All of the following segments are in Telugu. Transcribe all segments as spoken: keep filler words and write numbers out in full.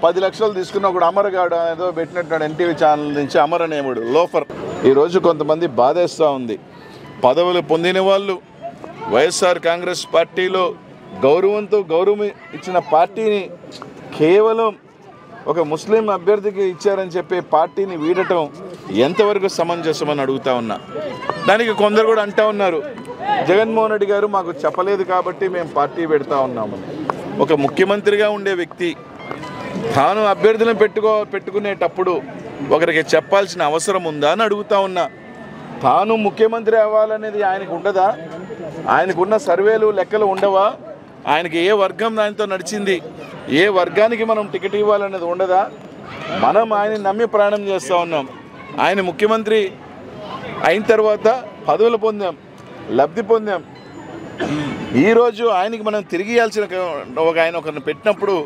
పది లక్షలు తీసుకున్న ఒకడు అమరగాడు ఏదో పెట్టినట్టు ఎన్టీవీ ఛానల్ నుంచి అమర్ అనేవాడు లోఫర్. ఈరోజు కొంతమంది బాధేస్తూ ఉంది. పదవులు పొందిన వాళ్ళు వైఎస్ఆర్ కాంగ్రెస్ పార్టీలో గౌరవంతో గౌరవం ఇచ్చిన పార్టీని కేవలం ఒక ముస్లిం అభ్యర్థికి ఇచ్చారని చెప్పి పార్టీని వీడటం ఎంతవరకు సమంజసమని అడుగుతా ఉన్నా. దానికి కొందరు కూడా అంటూ ఉన్నారు, జగన్మోహన్ రెడ్డి గారు మాకు చెప్పలేదు కాబట్టి మేము పార్టీ పెడతా ఉన్నామని. ఒక ముఖ్యమంత్రిగా ఉండే వ్యక్తి తాను అభ్యర్థులను పెట్టుకో పెట్టుకునేటప్పుడు ఒకరికి చెప్పాల్సిన అవసరం ఉందా అని అడుగుతా ఉన్నా. తాను ముఖ్యమంత్రి అవ్వాలనేది ఆయనకు ఉండదా? ఆయనకున్న సర్వేలు లెక్కలు ఉండవా? ఆయనకి ఏ వర్గం దానితో నడిచింది, ఏ వర్గానికి మనం టికెట్ ఇవ్వాలనేది ఉండదా? మనం ఆయన నమ్మి ప్రయాణం చేస్తూ ఉన్నాం. ఆయన ముఖ్యమంత్రి అయిన తర్వాత పదవులు పొందాం, లబ్ధి పొందాం. ఈరోజు ఆయనకి మనం తిరిగి ఇవ్వాల్సిన ఒక ఆయన ఒకరిని పెట్టినప్పుడు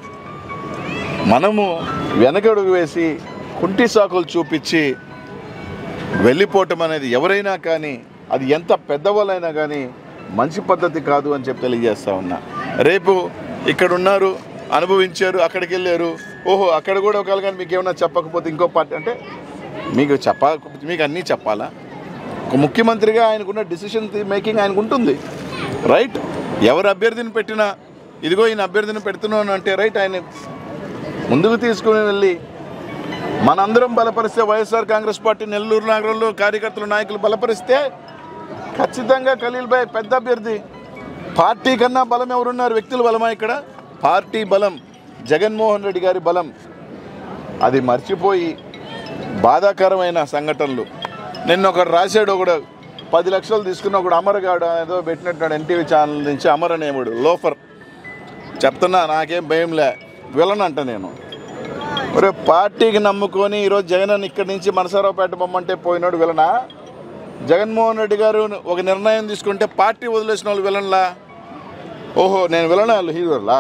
మనము వెనకడుగు వేసి కుంటి సాకులు చూపించి వెళ్ళిపోవటం అనేది ఎవరైనా కానీ, అది ఎంత పెద్దవాళ్ళైనా కానీ మంచి పద్ధతి కాదు అని చెప్పి తెలియజేస్తూ ఉన్నా. రేపు ఇక్కడ ఉన్నారు, అనుభవించారు, అక్కడికి వెళ్ళారు, ఓహో అక్కడ కూడా ఒకవేళ కానీ మీకు ఏమన్నా చెప్పకపోతే ఇంకో పార్టీ అంటే మీకు చెప్ప మీకు అన్నీ చెప్పాలా? ఒక ముఖ్యమంత్రిగా ఆయనకున్న డిసిషన్ మేకింగ్ ఆయనకు ఉంటుంది, రైట్? ఎవరు అభ్యర్థిని పెట్టినా ఇదిగో ఈయన అభ్యర్థిని పెడుతున్నాను అంటే రైట్, ఆయన ముందుకు తీసుకుని వెళ్ళి మనందరం బలపరిస్తే, వైఎస్ఆర్ కాంగ్రెస్ పార్టీ నెల్లూరు నగరంలో కార్యకర్తలు నాయకులు బలపరిస్తే ఖచ్చితంగా ఖలీల్ భాయ్ పెద్ద అభ్యర్థి. పార్టీ కన్నా బలం ఎవరున్నారు? వ్యక్తుల బలమా? ఇక్కడ పార్టీ బలం, జగన్మోహన్ రెడ్డి గారి బలం. అది మర్చిపోయి బాధాకరమైన సంఘటనలు. నిన్న ఒకడు రాశాడు, ఒకడు పది లక్షలు తీసుకున్న ఒకడు అమరగాడు ఏదో పెట్టినట్టు ఎన్టీవీ ఛానల్ నుంచి అమర్ అనేవాడు లోఫర్. చెప్తున్నా, నాకేం భయంలే, వెళ్ళనంట నేను. ఒరే పార్టీకి నమ్ముకొని ఈరోజు జగన్ ఇక్కడి నుంచి మనసారావుపేట బొమ్మంటే పోయినాడు వెళ్ళనా? జగన్మోహన్ రెడ్డి గారు ఒక నిర్ణయం తీసుకుంటే పార్టీ వదిలేసిన వాళ్ళు వెళ్ళనులా? ఓహో నేను వెళ్ళనా? వాళ్ళు హీరోలా?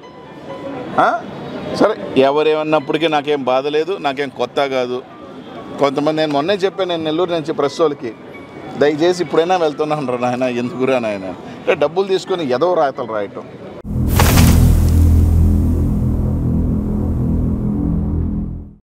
సరే, ఎవరేమన్నప్పటికీ నాకేం బాధ లేదు, నాకేం కొత్త కాదు. కొంతమంది నేను మొన్నే చెప్పాను, నేను నెల్లూరు నుంచి ప్రెస్ వాళ్ళకి, దయచేసి ఇప్పుడైనా వెళ్తున్నాను రా నాయన, ఎందుకురా నాయన అంటే డబ్బులు తీసుకొని ఎదవ రాతలు రాయటం.